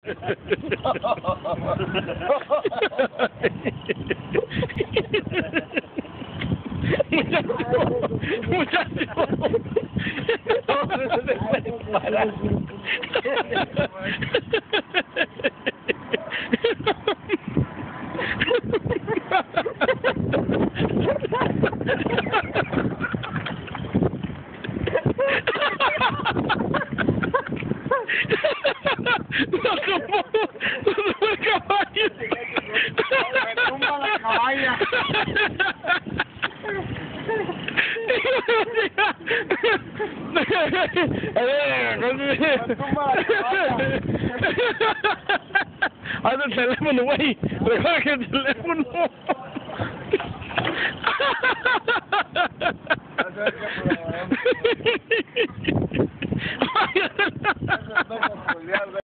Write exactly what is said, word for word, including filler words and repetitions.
Muchacho, no se puede parar. ¡No tomó! ¡No tomó el caballo! ¡Me tumba la caballa! Haz el teléfono, güey. Recoge el teléfono.